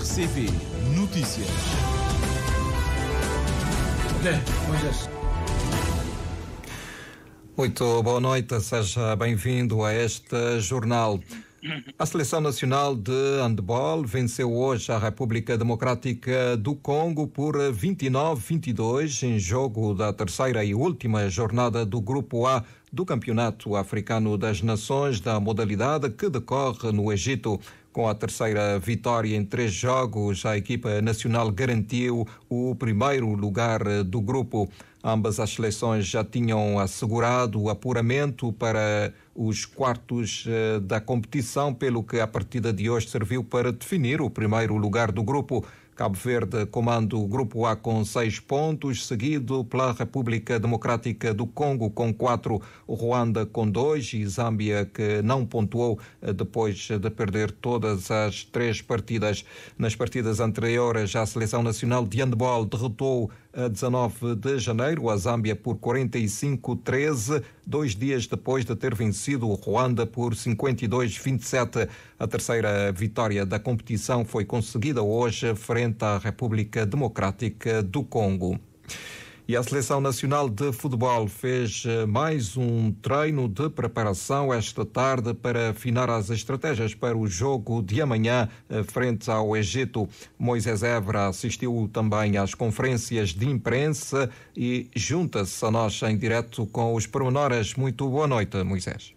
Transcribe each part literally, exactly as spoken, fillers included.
C V Notícias. Muito boa noite, seja bem-vindo a este jornal. A Seleção Nacional de Handball venceu hoje a República Democrática do Congo por vinte e nove a vinte e dois em jogo da terceira e última jornada do Grupo A do Campeonato Africano das Nações da modalidade que decorre no Egito. Com a terceira vitória em três jogos, a equipa nacional garantiu o primeiro lugar do grupo. Ambas as seleções já tinham assegurado o apuramento para os quartos da competição, pelo que a partida de hoje serviu para definir o primeiro lugar do grupo. Cabo Verde comanda o Grupo A com seis pontos, seguido pela República Democrática do Congo com quatro, o Ruanda com dois e Zâmbia, que não pontuou depois de perder todas as três partidas. Nas partidas anteriores, a Seleção Nacional de Handball derrotou a dezanove de janeiro a Zâmbia por quarenta e cinco a treze, dois dias depois de ter vencido o Ruanda por cinquenta e dois a vinte e sete. A terceira vitória da competição foi conseguida hoje frente à República Democrática do Congo. E a Seleção Nacional de Futebol fez mais um treino de preparação esta tarde para afinar as estratégias para o jogo de amanhã frente ao Egito. Moisés Évora assistiu também às conferências de imprensa e junta-se a nós em direto com os pormenores. Muito boa noite, Moisés.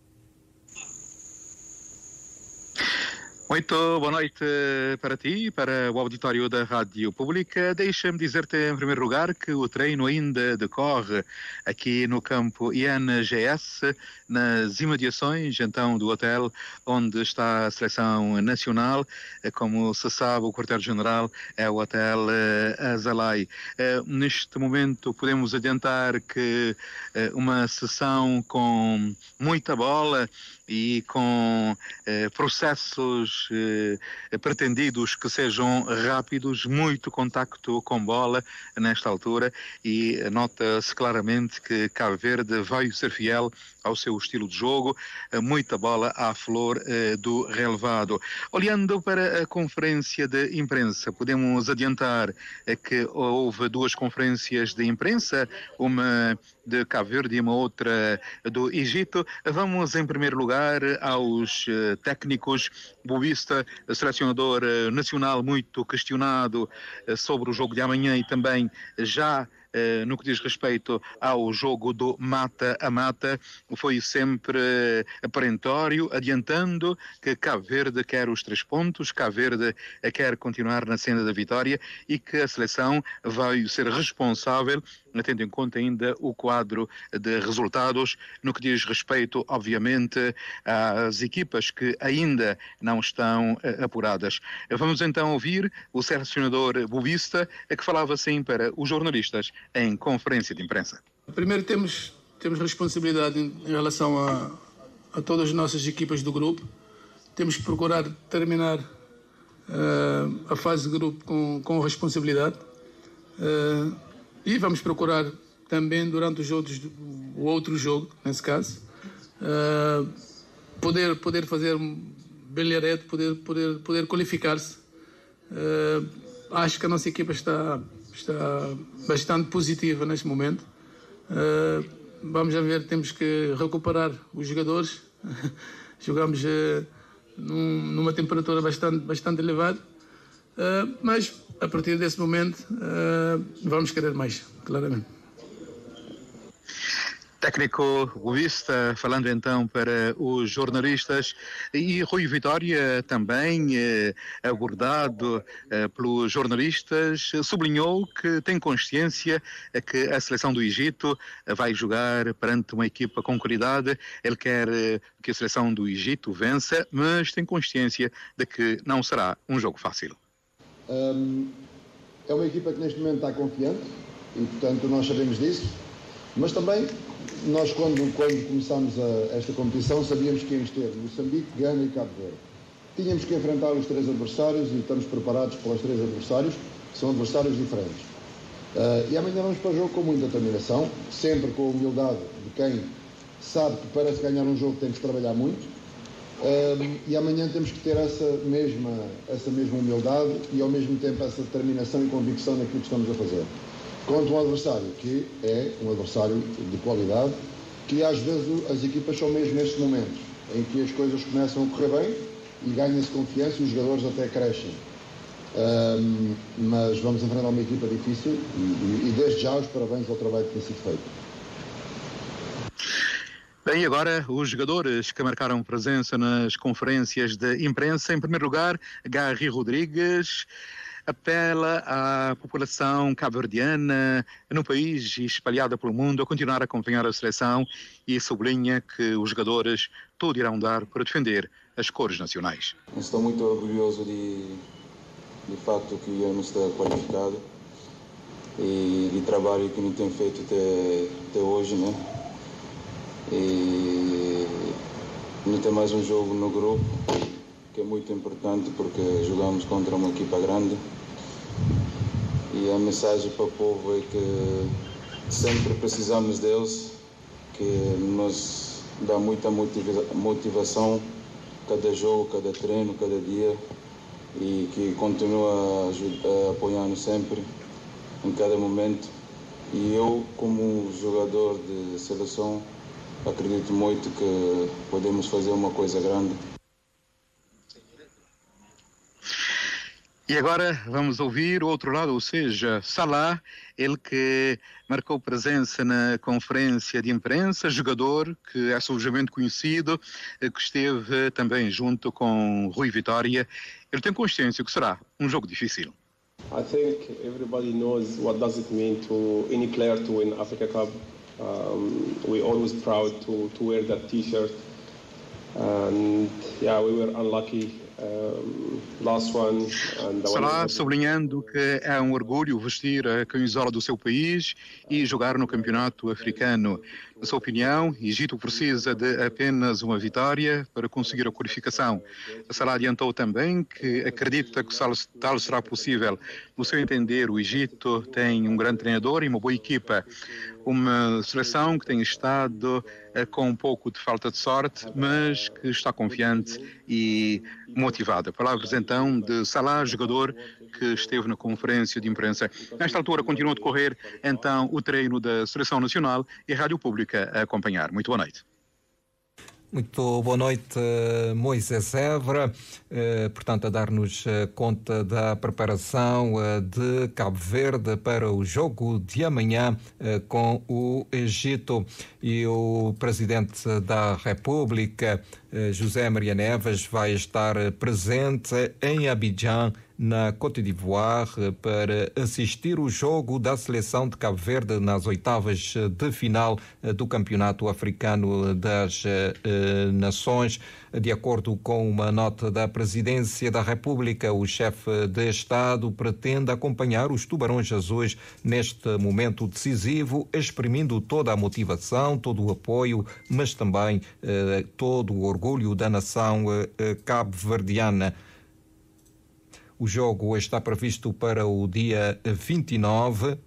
Muito boa noite para ti, para o auditório da Rádio Pública. Deixa-me dizer-te, em primeiro lugar, que o treino ainda decorre aqui no campo I N G S, nas imediações, então, do hotel onde está a Seleção Nacional. Como se sabe, o quartel-general é o Hotel Azalai. Neste momento, podemos adiantar que uma sessão com muita bola e com eh, processos eh, pretendidos que sejam rápidos, muito contacto com bola nesta altura, e nota-se claramente que Cabo Verde vai ser fiel ao seu estilo de jogo, muita bola à flor eh, do relevado. Olhando para a conferência de imprensa, podemos adiantar eh, que houve duas conferências de imprensa, uma de Cabo Verde e uma outra do Egito. Vamos, em primeiro lugar, aos uh, técnicos. Boavista, selecionador uh, nacional, muito questionado uh, sobre o jogo de amanhã e também já Uh, no que diz respeito ao jogo do mata a mata, foi sempre uh, perentório, adiantando que Cabo Verde quer os três pontos, Cabo Verde uh, quer continuar na senda da vitória e que a seleção vai ser responsável, tendo em conta ainda o quadro de resultados, no que diz respeito, obviamente, às equipas que ainda não estão uh, apuradas. Vamos então ouvir o selecionador boavista, que falava assim para os jornalistas em conferência de imprensa. Primeiro temos, temos responsabilidade em, em relação a, a todas as nossas equipas do grupo. Temos que procurar terminar uh, a fase de grupo com, com responsabilidade uh, e vamos procurar também durante os outros, o outro jogo, nesse caso, uh, poder, poder fazer um brilharete, poder, poder, poder qualificar-se. Uh, acho que a nossa equipa está está bastante positiva neste momento. Uh, vamos a ver, temos que recuperar os jogadores. Jogamos uh, num, numa temperatura bastante, bastante elevada, uh, mas a partir desse momento uh, vamos querer mais, claramente. Técnico boavista, falando então para os jornalistas, e Rui Vitória também, eh, abordado eh, pelos jornalistas, sublinhou que tem consciência eh, que a seleção do Egito eh, vai jogar perante uma equipa com qualidade. Ele quer eh, que a seleção do Egito vença, mas tem consciência de que não será um jogo fácil. Um, é uma equipa que neste momento está confiante e, portanto, nós sabemos disso, mas também nós, quando, quando começámos a, esta competição, sabíamos que íamos ter Moçambique, Gana e Cabo Verde. Tínhamos que enfrentar os três adversários e estamos preparados para os três adversários, que são adversários diferentes. Uh, e amanhã vamos para o jogo com muita determinação, sempre com a humildade de quem sabe que para se ganhar um jogo tem que trabalhar muito. Um, e amanhã temos que ter essa mesma, essa mesma humildade e ao mesmo tempo essa determinação e convicção naquilo que estamos a fazer. Contra um adversário que é um adversário de qualidade, que às vezes as equipas são mesmo nestes momentos em que as coisas começam a correr bem e ganha-se confiança e os jogadores até crescem. Um, mas vamos enfrentar uma equipa difícil e, e, e desde já os parabéns ao trabalho que tem sido feito. Bem, agora os jogadores que marcaram presença nas conferências de imprensa. Em primeiro lugar, Garry Rodrigues apela à população cabo-verdiana no país e espalhada pelo mundo a continuar a acompanhar a seleção e sublinha que os jogadores tudo irão dar para defender as cores nacionais. Estou muito orgulhoso de, de facto que íamos estar qualificado e de trabalho que não tem feito até, até hoje, né? E não tem mais um jogo no grupo, que é muito importante porque jogamos contra uma equipa grande. E a mensagem para o povo é que sempre precisamos deles, que nos dá muita motiva- motivação cada jogo, cada treino, cada dia, e que continua a, ajudar, a apoiar-nos sempre, em cada momento. E eu, como jogador de seleção, acredito muito que podemos fazer uma coisa grande. E agora vamos ouvir o outro lado, ou seja, Salah, ele que marcou presença na conferência de imprensa, jogador que é subejamente conhecido, que esteve também junto com Rui Vitória. Ele tem consciência que será um jogo difícil. I think everybody knows what does it mean to any player to win Africa Cup. Um, we're always proud to, to wear that T-shirt, and yeah, we were unlucky um, last one. And Salah sublinhando que é um orgulho vestir a camisola do seu país e jogar no campeonato africano. Na sua opinião, Egito precisa de apenas uma vitória para conseguir a qualificação. Salah adiantou também que acredita que tal será possível. No seu entender, o Egito tem um grande treinador e uma boa equipa. Uma seleção que tem estado eh, com um pouco de falta de sorte, mas que está confiante e motivada. Palavras então de Salah, jogador que esteve na conferência de imprensa. Nesta altura continua a decorrer então o treino da Seleção Nacional e a Rádio Pública a acompanhar. Muito boa noite. Muito boa noite, Moisés Évora, eh, portanto a dar-nos conta da preparação eh, de Cabo Verde para o jogo de amanhã eh, com o Egito. E o Presidente da República, eh, José Maria Neves, vai estar presente em Abidjan, na Côte d'Ivoire, para assistir o jogo da seleção de Cabo Verde nas oitavas de final do Campeonato Africano das eh, Nações. De acordo com uma nota da Presidência da República, o chefe de Estado pretende acompanhar os Tubarões Azuis neste momento decisivo, exprimindo toda a motivação, todo o apoio, mas também eh, todo o orgulho da nação eh, cabo-verdiana. O jogo está previsto para o dia vinte e nove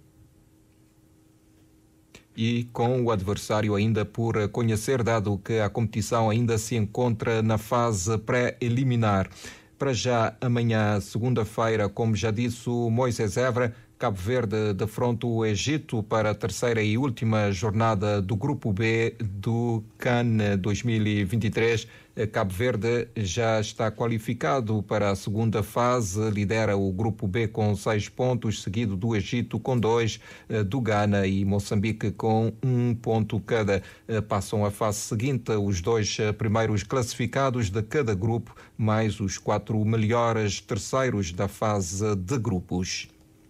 e com o adversário ainda por conhecer, dado que a competição ainda se encontra na fase pré-eliminar. Para já, amanhã, segunda-feira, como já disse o Moisés Évora, Cabo Verde defronta o Egito para a terceira e última jornada do Grupo B do CAN dois mil e vinte e três. Cabo Verde já está qualificado para a segunda fase, lidera o Grupo B com seis pontos, seguido do Egito com dois, do Ghana e Moçambique com um ponto cada. Passam à fase seguinte os dois primeiros classificados de cada grupo, mais os quatro melhores terceiros da fase de grupos.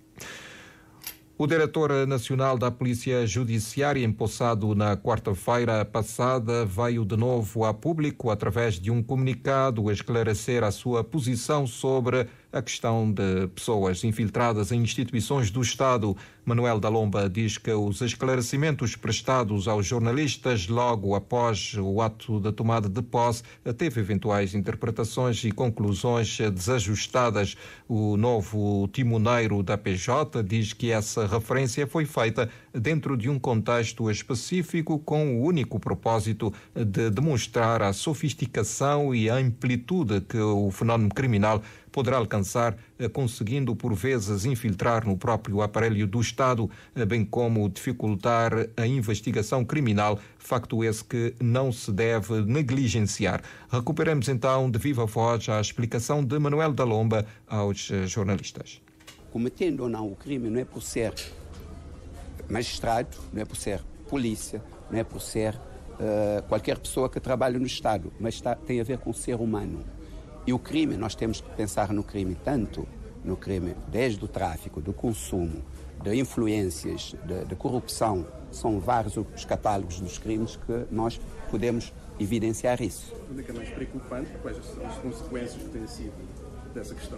O diretor nacional da Polícia Judiciária, empossado na quarta-feira passada, veio de novo a público, através de um comunicado, esclarecer a sua posição sobre a questão de pessoas infiltradas em instituições do Estado. Manuel da Lomba diz que os esclarecimentos prestados aos jornalistas logo após o ato da tomada de posse teve eventuais interpretações e conclusões desajustadas. O novo timoneiro da P J diz que essa referência foi feita dentro de um contexto específico com o único propósito de demonstrar a sofisticação e a amplitude que o fenómeno criminal poderá alcançar, conseguindo por vezes infiltrar no próprio aparelho do Estado, bem como dificultar a investigação criminal, facto esse que não se deve negligenciar. Recuperamos então de viva voz a explicação de Manuel da Lomba aos jornalistas. Cometendo ou não o crime não é por ser magistrado, não é por ser polícia, não é por ser uh, qualquer pessoa que trabalha no Estado, mas está, tem a ver com o ser humano. E o crime, nós temos que pensar no crime, tanto no crime desde o tráfico, do consumo, de influências, de, de corrupção. São vários os catálogos dos crimes que nós podemos evidenciar isso. O que é mais preocupante? Quais são as consequências que têm sido dessa questão?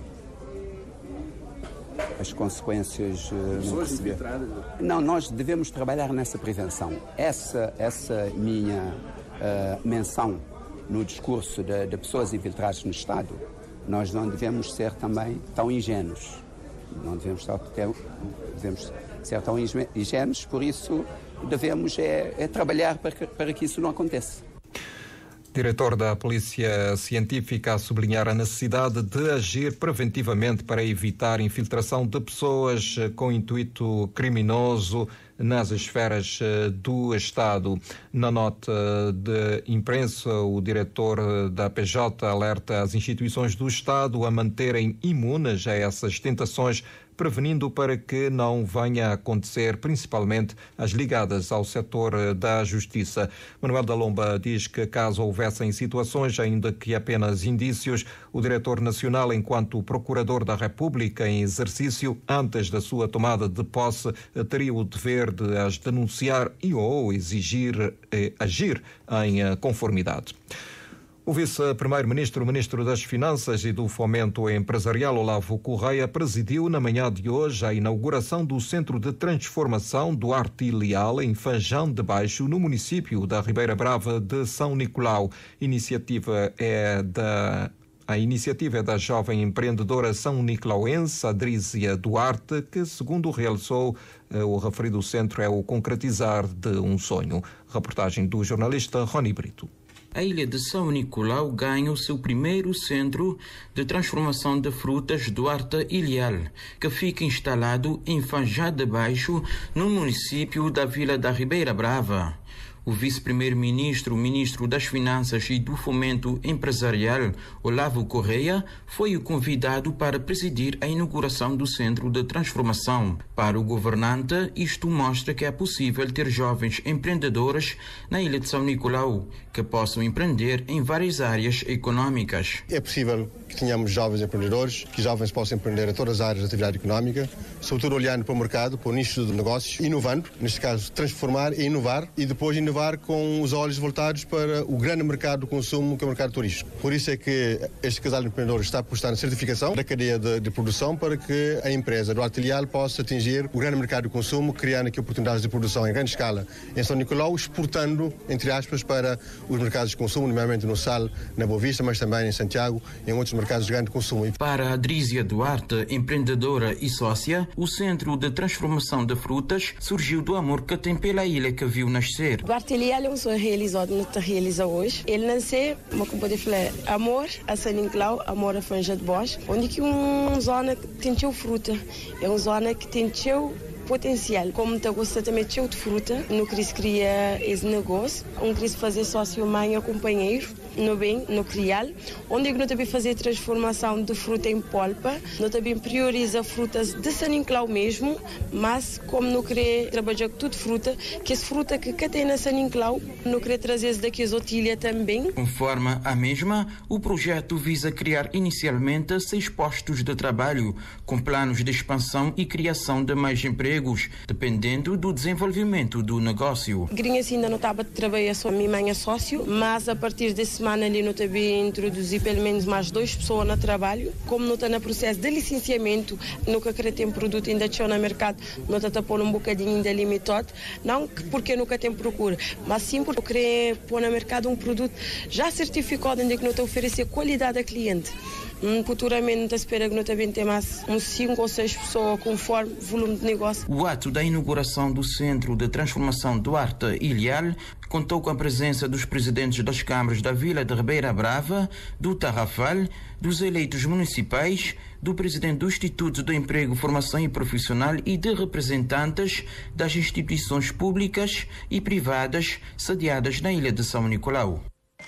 As consequências... Pessoas infiltradas? Não, nós devemos trabalhar nessa prevenção. Essa, essa minha uh, menção no discurso de, de pessoas infiltradas no Estado, nós não devemos ser também tão ingênuos. Não devemos ser, devemos ser tão ingênuos, por isso devemos é, é trabalhar para que, para que isso não aconteça. Diretor da Polícia Científica a sublinhar a necessidade de agir preventivamente para evitar infiltração de pessoas com intuito criminoso nas esferas do Estado. Na nota de imprensa, o diretor da P J alerta as instituições do Estado a manterem imunes a essas tentações, prevenindo para que não venha a acontecer, principalmente as ligadas ao setor da justiça. Manuel da Lomba diz que caso houvessem situações, ainda que apenas indícios, o diretor nacional, enquanto procurador da República em exercício, antes da sua tomada de posse, teria o dever de as denunciar e ou exigir eh, agir em conformidade. O vice-primeiro-ministro, ministro das Finanças e do Fomento Empresarial, Olavo Correia, presidiu na manhã de hoje a inauguração do Centro de Transformação do Arte e Leal em Fanjão de Baixo, no município da Ribeira Brava de São Nicolau. Iniciativa é da A iniciativa é da jovem empreendedora são nicolauense Adrísia Duarte, que, segundo realçou o referido centro, é o concretizar de um sonho. Reportagem do jornalista Rony Brito. A ilha de São Nicolau ganha o seu primeiro centro de transformação de frutas Duarte e Leal, que fica instalado em Fanjão de Baixo, no município da Vila da Ribeira Brava. O vice-primeiro-ministro, ministro das Finanças e do Fomento Empresarial, Olavo Correia, foi o convidado para presidir a inauguração do Centro de Transformação. Para o governante, isto mostra que é possível ter jovens empreendedores na ilha de São Nicolau, que possam empreender em várias áreas econômicas. É possível que tenhamos jovens empreendedores, que jovens possam empreender em todas as áreas da atividade económica, sobretudo olhando para o mercado, para o nicho de negócios, inovando, neste caso transformar e inovar, e depois inovar com os olhos voltados para o grande mercado do consumo, que é o mercado turístico. Por isso é que este casal de empreendedores está a apostar na certificação da cadeia de, de produção para que a empresa do Arte e Leal possa atingir o grande mercado do consumo, criando aqui oportunidades de produção em grande escala em São Nicolau, exportando, entre aspas, para os mercados de consumo, nomeadamente no Sal, na Boa Vista, mas também em Santiago e em outros mercados de grande consumo. Para Adrísia Duarte, empreendedora e sócia, o Centro de Transformação de Frutas surgiu do amor que tem pela ilha que viu nascer. Duarte e Leal é um sonho realizado, não está realizado hoje. Ele nasceu, como pode falar, amor a São Nicolau, amor a Fanjão de Baixo, onde que uma zona que tem fruta, é uma zona que tem potencial. Como está gostando também de fruta, não queria criar esse negócio, não queria fazer sócio mãe ou companheiro, no bem, no crial, onde nós também fazer transformação de fruta em polpa, nós também prioriza frutas de São Nicolau mesmo, mas como não querer trabalhar com tudo fruta, que essa fruta que cá tem na São Nicolau, não querer trazer daqui as otilha também. Conforme a mesma, o projeto visa criar inicialmente seis postos de trabalho, com planos de expansão e criação de mais empregos, dependendo do desenvolvimento do negócio. Grinha ainda não estava a trabalhar só a minha mãe é sócio, mas a partir desse semana ali nós também introduzir pelo menos mais duas pessoas no trabalho. Como nós estamos no processo de licenciamento, nunca querer ter um produto ainda tinha no mercado, nós estamos pôr um bocadinho ainda limitado. Não porque nunca tem procura, mas sim porque querer pôr no mercado um produto já certificado, onde que nós oferecer qualidade ao cliente. Hum, futuramente nós espera que nós também tenhamos uns cinco ou seis pessoas conforme o volume de negócio. O ato da inauguração do Centro de Transformação Duarte Ilhal contou com a presença dos presidentes das câmaras da Vila de Ribeira Brava, do Tarrafal, dos eleitos municipais, do presidente do Instituto do Emprego, Formação e Profissional e de representantes das instituições públicas e privadas sediadas na Ilha de São Nicolau.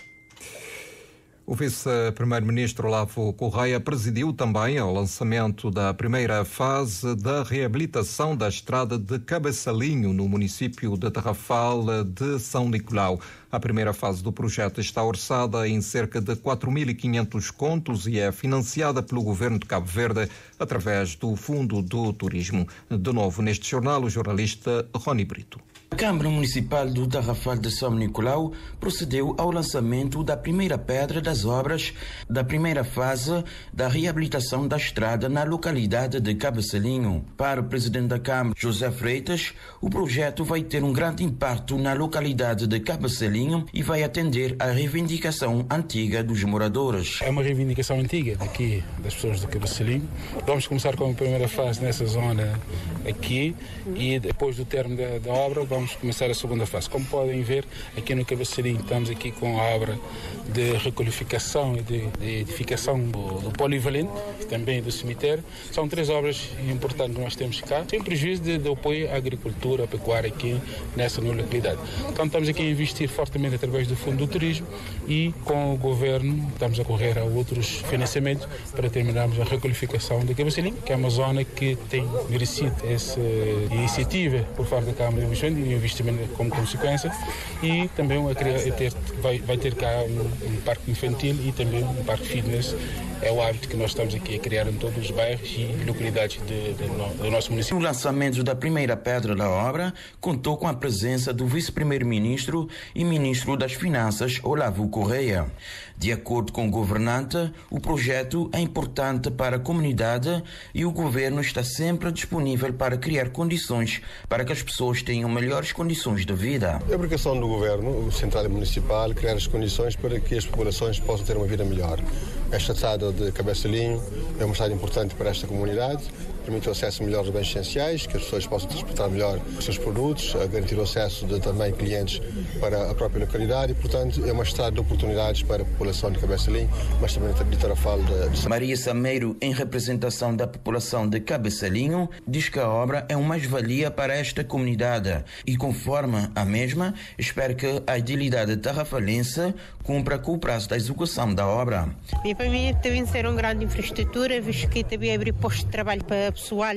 O vice-primeiro-ministro Olavo Correia presidiu também ao lançamento da primeira fase da reabilitação da estrada de Cabeçalinho, no município de Tarrafal de São Nicolau. A primeira fase do projeto está orçada em cerca de quatro mil e quinhentos contos e é financiada pelo governo de Cabo Verde através do Fundo do Turismo. De novo, neste jornal, o jornalista Rony Brito. A Câmara Municipal do Tarrafal de São Nicolau procedeu ao lançamento da primeira pedra das obras da primeira fase da reabilitação da estrada na localidade de Cabeçalinho. Para o presidente da Câmara, José Freitas, o projeto vai ter um grande impacto na localidade de Cabeçalinho e vai atender à reivindicação antiga dos moradores. É uma reivindicação antiga daqui, das pessoas do Cabeçalinho. Vamos começar com a primeira fase nessa zona aqui e depois do término da, da obra vamos começar a segunda fase. Como podem ver, aqui no Cabeçalinho estamos aqui com a obra de requalificação e de, de edificação do, do polivalente, também do cemitério. São três obras importantes que nós temos cá, sem prejuízo de, de apoio à agricultura, à pecuária aqui nessa localidade. Então estamos aqui a investir fortemente através do Fundo do Turismo e com o Governo estamos a correr a outros financiamentos para terminarmos a requalificação da Cabeçalinho, que é uma zona que tem merecido essa iniciativa por parte da Câmara de Investimento e investimento como consequência, e também a ter, vai, vai ter cá um, um parque infantil e também um parque fitness. É o hábito que nós estamos aqui a criar em todos os bairros e localidades de, de, no, do nosso município. O lançamento da primeira pedra da obra contou com a presença do vice-primeiro-ministro e ministro das Finanças, Olavo Correia. De acordo com o governante, o projeto é importante para a comunidade e o governo está sempre disponível para criar condições para que as pessoas tenham melhores condições de vida. É a obrigação do governo, central e municipal, criar as condições para que as populações possam ter uma vida melhor. Esta estrada de Cabeçalinho é uma estrada importante para esta comunidade, permite o acesso melhor aos bens essenciais, que as pessoas possam transportar melhor os seus produtos, a garantir o acesso de também clientes para a própria localidade e, portanto, é uma estrada de oportunidades para a população de Cabeçalinho, mas também de Tarrafal de, de... Maria Sameiro, em representação da população de Cabeçalinho, diz que a obra é uma mais-valia para esta comunidade e, conforme a mesma, espera que a idilidade tarrafalense cumpra com o prazo da execução da obra. E para mim também ser uma grande infraestrutura, visto que também abrir postos de trabalho para pessoal,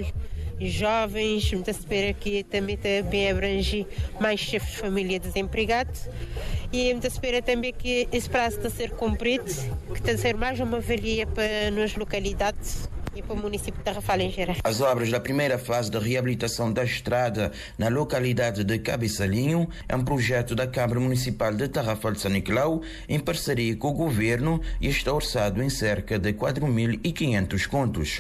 jovens, muita espera que também, também abrange mais chefes de família desempregados e muita espera também que esse prazo está a ser cumprido, que está a ser mais uma valia para as localidades e para o município de Tarrafal em geral. As obras da primeira fase de reabilitação da estrada na localidade de Cabeçalinho é um projeto da Câmara Municipal de Tarrafal de São Nicolau em parceria com o governo e está orçado em cerca de quatro mil e quinhentos contos.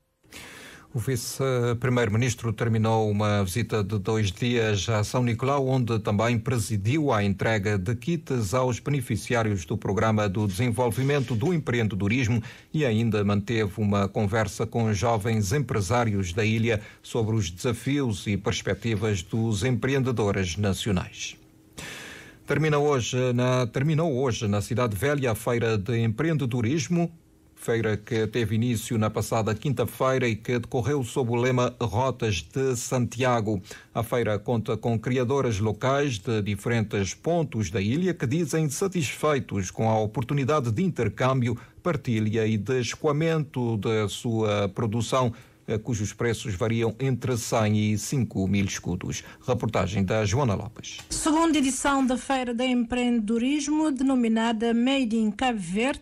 O vice-primeiro-ministro terminou uma visita de dois dias a São Nicolau, onde também presidiu a entrega de kits aos beneficiários do Programa do Desenvolvimento do Empreendedorismo e ainda manteve uma conversa com jovens empresários da ilha sobre os desafios e perspectivas dos empreendedores nacionais. Termina hoje na, terminou hoje na Cidade Velha a Feira de Empreendedorismo, feira que teve início na passada quinta-feira e que decorreu sob o lema Rotas de Santiago. A feira conta com criadoras locais de diferentes pontos da ilha que dizem satisfeitos com a oportunidade de intercâmbio, partilha e de escoamento da sua produção, cujos preços variam entre cem e cinco mil escudos. Reportagem da Joana Lopes. Segunda edição da Feira de Empreendedorismo, denominada Made in Cabo Verde,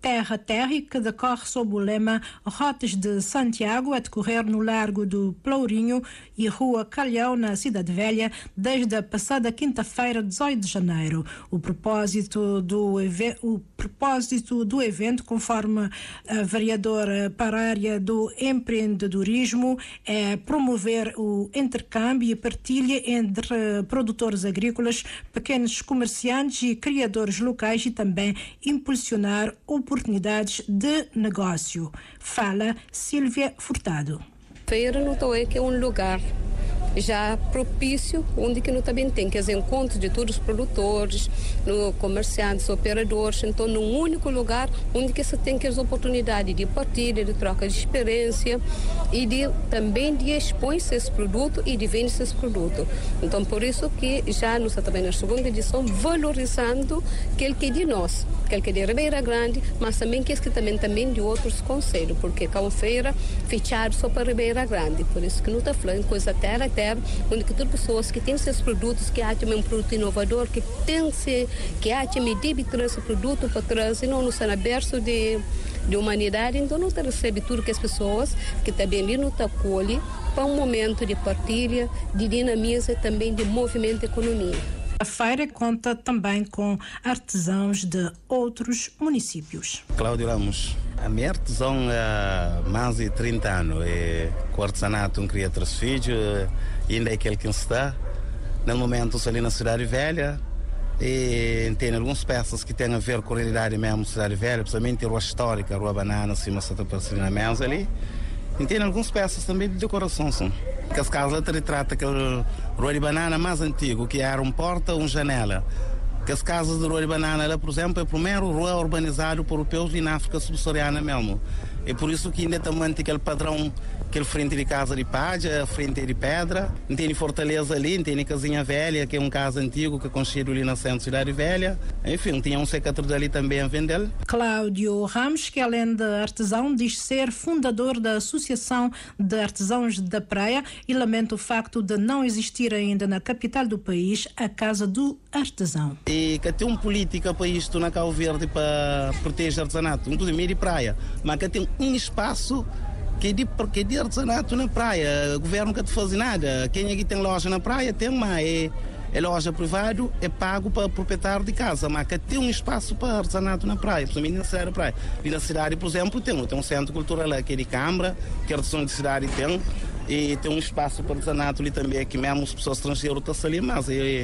Terra a Terra, que decorre sob o lema Rotas de Santiago, a decorrer no Largo do Plourinho e Rua Calhau, na Cidade Velha, desde a passada quinta-feira, dezoito de janeiro. O propósito do, o propósito do evento, conforme a vereadora para a área do empreendedorismo, é promover o intercâmbio e partilha entre produtores agrícolas, pequenos comerciantes e criadores locais e também impulsionar oportunidades de negócio. Fala Sílvia Furtado. Feira não é que é um lugar já propício, onde que não também tem que os encontros de todos os produtores, no comerciantes, operadores, então num único lugar onde que se tem que as oportunidades de partilha, de troca de experiência e de também de expor esse produto e de vender esse produto. Então por isso que já nós também na segunda edição valorizando aquele que é de nós, aquele que é de Ribeira Grande, mas também que é também também de outros concelhos, porque é uma feira fechada só para Ribeira Grande, por isso que não está falando coisa terra a onde que todas as pessoas que têm esses produtos, que acham um produto inovador, que tem se, que acham medida trazer esse produto para trás, e não nos na berço de, de humanidade, então não recebe tudo que as pessoas que também ali não está acolhe para um momento de partilha, de dinamismo e também de movimento economia. A feira conta também com artesãos de outros municípios. Cláudio Ramos. A minha artesão há mais de trinta anos. É, com o artesanato um cria três filhos, ainda é aquele que está. No momento sou ali na Cidade Velha e tem algumas peças que têm a ver com a realidade mesmo da Cidade Velha, principalmente a Rua Histórica, a Rua Banana, cima Santa Aparecida Mensa ali. E tem algumas peças também de decoração. Sim. Que as casas retratam aquele Rua de Banana mais antigo, que era um porta, uma janela. Que as casas de Rua de Banana, ela, por exemplo, é a primeira rua urbanizada por europeus e na África subsaariana mesmo. É por isso que ainda também tem aquele padrão, aquele frente de casa de palha, frente de pedra. Não tem Fortaleza ali, tem Casinha Velha, que é um casa antigo que é construído ali na centro da Cidade Velha. Enfim, tinha um secador ali também a vender. Cláudio Ramos, que além de artesão, diz ser fundador da Associação de Artesãos da Praia e lamenta o facto de não existir ainda na capital do país a Casa do Artesão. E que tem uma política para isto na Cabo Verde para proteger o artesanato, inclusive meio de praia, mas que tem um espaço que é de, que é de artesanato na praia. O governo não faz nada. Quem aqui tem loja na praia tem uma. É, é loja privada, é pago para o proprietário de casa, mas que tem um espaço para artesanato na praia, principalmente na cidade da praia. E na cidade, por exemplo, tem, tem um centro cultural aqui de Câmara, que a artesão de cidade tem, e tem um espaço para artesanato ali também, que mesmo as pessoas estrangeiras estão ali, mas é,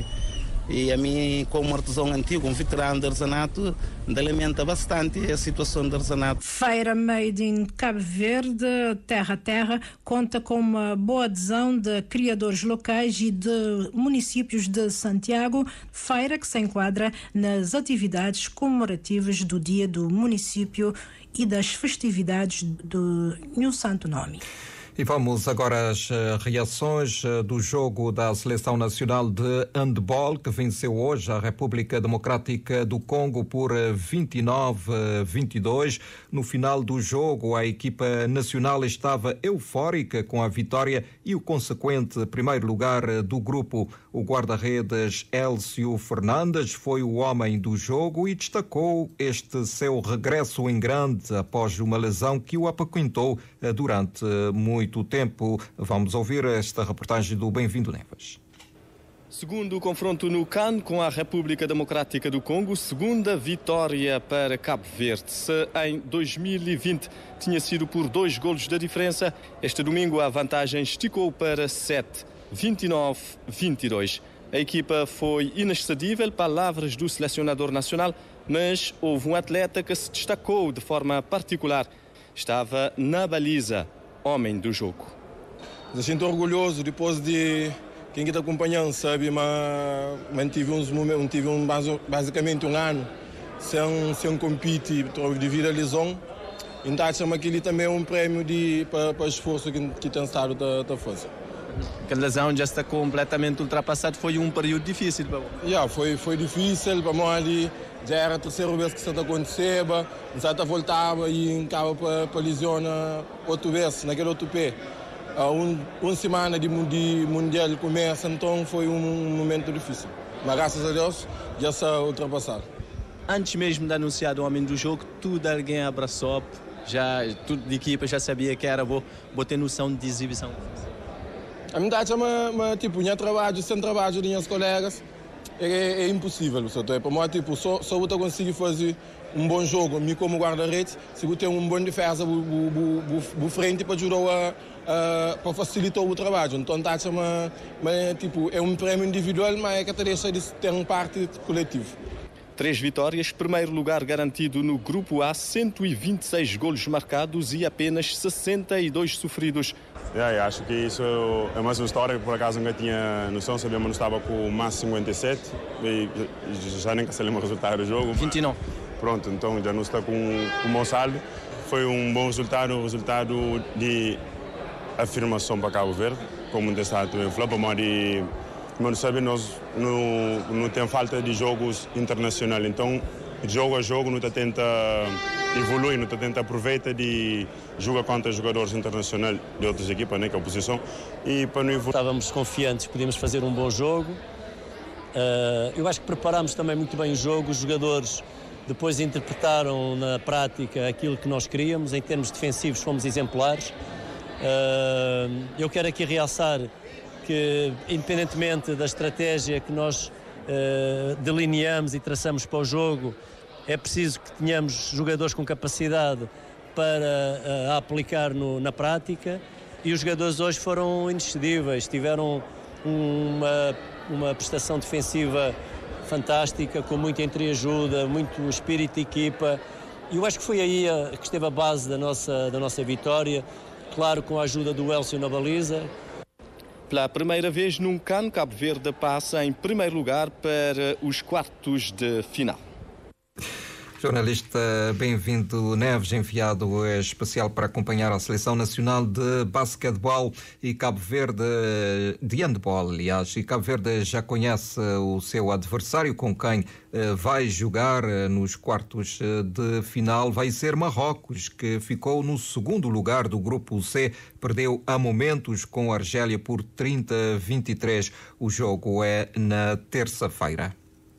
E a mim, como artesão antigo, um veterano de artesanato, me lamenta bastante a situação do artesanato. Feira Made in Cabo Verde, Terra a Terra, conta com uma boa adesão de criadores locais e de municípios de Santiago, feira que se enquadra nas atividades comemorativas do Dia do Município e das festividades do New Santo Nome. E vamos agora às reações do jogo da Seleção Nacional de Handball, que venceu hoje a República Democrática do Congo por vinte e nove a vinte e dois. No final do jogo, a equipa nacional estava eufórica com a vitória e o consequente primeiro lugar do grupo. O guarda-redes Elcio Fernandes foi o homem do jogo e destacou este seu regresso em grande após uma lesão que o apaquentou durante muito tempo. Vamos ouvir esta reportagem do Bem-vindo Neves. Segundo o confronto no C A N com a República Democrática do Congo, segunda vitória para Cabo Verde. Se em dois mil e vinte tinha sido por dois golos de diferença, este domingo a vantagem esticou para sete, vinte e nove a vinte e dois. A equipa foi inexcedível, palavras do selecionador nacional, mas houve um atleta que se destacou de forma particular. Estava na baliza, homem do jogo. Me sinto orgulhoso depois de quem está acompanhando, sabe, mas mantive uns momentos, tive um, basicamente um ano sem, sem competir devido à lesão. Então acho que aquilo também é um prêmio de, para, para o esforço que, que tem estado a fazer. A lesão já está completamente ultrapassada, foi um período difícil para você? Yeah, foi, foi difícil para nós ali, já era a terceira vez que isso aconteceu, já voltava e acaba para, para lesionar outra vez, naquele outro pé. Uh, um, uma semana de, de mundial começa, então foi um, um momento difícil. Mas graças a Deus já está ultrapassado. antes mesmo de anunciar o homem do jogo, tudo alguém abraçou, já, tudo de equipa já sabia que era bom, vou ter noção de exibição. A verdade é que, tipo, minha trabalho, sem trabalho dos meus colegas, é, é impossível. Só, para mim, tipo, só, só eu consigo fazer um bom jogo, me como guarda-redes, se eu tenho uma boa defesa, o frente para ajudar a, a, para facilitar o trabalho. Então, tá, mas, mas, tipo, é um prêmio individual, mas é que deixa de ter um parte coletivo. Três vitórias, primeiro lugar garantido no Grupo A, cento e vinte e seis golos marcados e apenas sessenta e dois sofridos. É, acho que isso é mais uma história que por acaso nunca tinha noção, sabíamos que estava com o máximo cinquenta e sete e já nem se lembra o resultado do jogo. vinte e nove. Pronto, então já não está com, com um bom saldo. Foi um bom resultado, um resultado de afirmação para Cabo Verde, como o Estado também falou, para de, como sabe, nós não, não tem falta de jogos internacionais, então jogo a jogo não tenta evoluir, não tenta aproveitar de jogar contra jogadores internacionais de outras equipas, né, que é a oposição, e para não evoluir. Estávamos confiantes, podíamos fazer um bom jogo. Uh, eu acho que preparámos também muito bem o jogo, os jogadores depois interpretaram na prática aquilo que nós queríamos, em termos defensivos fomos exemplares. Uh, eu quero aqui realçar que, independentemente da estratégia que nós uh, delineamos e traçamos para o jogo, é preciso que tenhamos jogadores com capacidade para uh, aplicar no, na prática, e os jogadores hoje foram inexcedíveis, tiveram uma, uma prestação defensiva fantástica, com muita entreajuda, muito espírito de equipa, e eu acho que foi aí a, que esteve a base da nossa, da nossa vitória, claro, com a ajuda do Elcio na baliza. Pela primeira vez num CAN, Cabo Verde passa em primeiro lugar para os quartos de final. Jornalista Bem-vindo Neves, enviado especial para acompanhar a Seleção Nacional de Basquetebol e Cabo Verde de Handball, aliás. E Cabo Verde já conhece o seu adversário com quem vai jogar nos quartos de final. Vai ser Marrocos, que ficou no segundo lugar do Grupo C. Perdeu a momentos com a Argélia por trinta a vinte e três. O jogo é na terça-feira.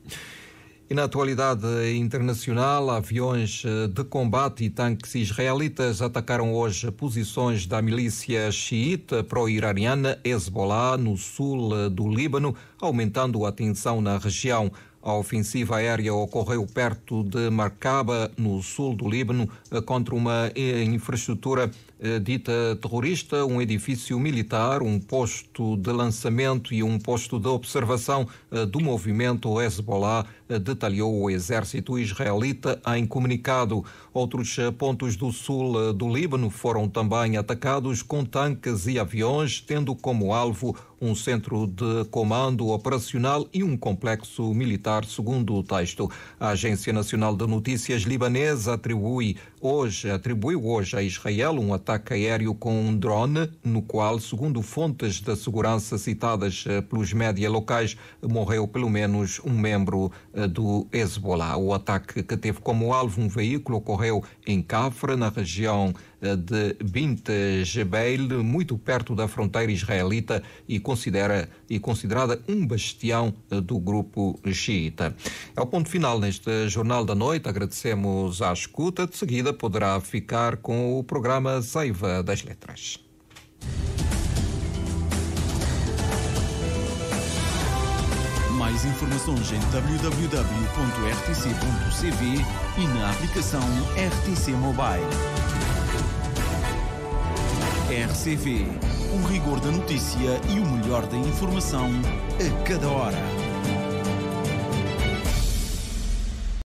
E na atualidade internacional, aviões de combate e tanques israelitas atacaram hoje posições da milícia xiita pró-iraniana Hezbollah no sul do Líbano, aumentando a tensão na região. A ofensiva aérea ocorreu perto de Markaba, no sul do Líbano, contra uma infraestrutura dita terrorista, um edifício militar, um posto de lançamento e um posto de observação do movimento Hezbollah, detalhou o exército israelita em comunicado. Outros pontos do sul do Líbano foram também atacados com tanques e aviões, tendo como alvo um centro de comando operacional e um complexo militar, segundo o texto. A Agência Nacional de Notícias libanesa atribui hoje, atribuiu hoje a Israel um ataque aéreo com um drone, no qual, segundo fontes de segurança citadas pelos média locais, morreu pelo menos um membro do Hezbollah. O ataque, que teve como alvo um veículo, ocorreu em Cafra, na região de Bint Jbeil, muito perto da fronteira israelita e, considera, e considerada um bastião do grupo xiita. É o ponto final neste Jornal da Noite. Agradecemos à escuta. De seguida poderá ficar com o programa Seiva das Letras. Mais informações em w w w ponto r t c ponto c v e na aplicação R T C Mobile. R C V, o rigor da notícia e o melhor da informação a cada hora.